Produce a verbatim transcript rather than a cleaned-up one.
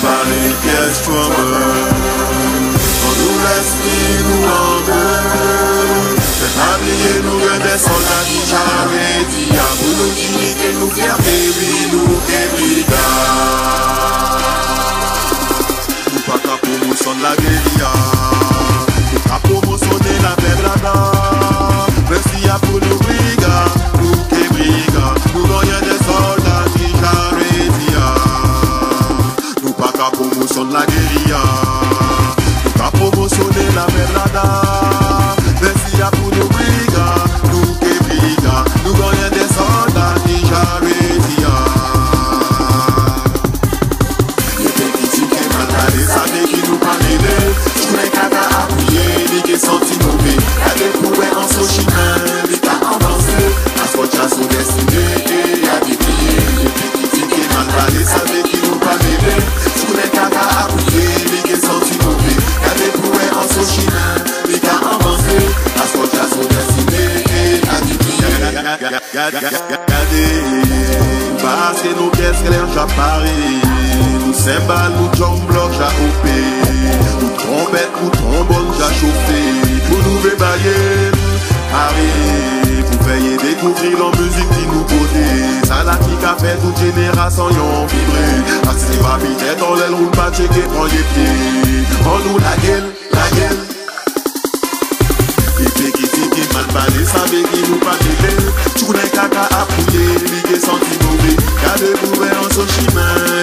pas les pièces troubles. On nous l'esprit nous en deux. C'est habillé nous que des soldats qui j'avais dit à vous nous dire que nous faire périr nous et brigades. Nous pas qu'à promotion de la guérilla. Nous qu'à promotionner la pègre. Merci à pour nous brigades. Nous qui brigades. Nous gagnons des soldats qui j'avais dit à. Nous pas qu'à promotion de la guérilla. Nous qu'à promotionner la pègre. Merci à pour nous brigades. Nous qui brigades. Nous gagnons des soldats qui j'avais dit à. Les petits qui m'attendent, savez qui nous parlent. Je n'ai qu'à appuyer, les qui sont innovés. Y'a des pouvets en Sochina, les cas avancés. La soja sont destinés, y'a des pieds. Les petits qui m'attendent, savez qui nous parlent. Je n'ai qu'à appuyer, les qui sont innovés. Y'a des pouvets en Sochina, les cas avancés. La soja sont destinés, y'a des pieds. Regardez, parce que nos pièces claires j'apparais. Nous cymbales, nous jump blocs j'ai opé. Nous trompettes, nous trombones j'ai chauffé. Pour nous rébailler, arrêt. Pour faire découvrir la musique qui nous côté. Ça la qui a fait toute génération y'en vibré. Parce que c'est pas vite, dans l'aile roule pas checker, prends les pieds. On nous la gueule, la gueule. Et puis qui dit qui mal parlé, savez qui nous pas gueuler. Tout les caca appuyé, les qui sont innovés. Y'a des pouvets en Sochima.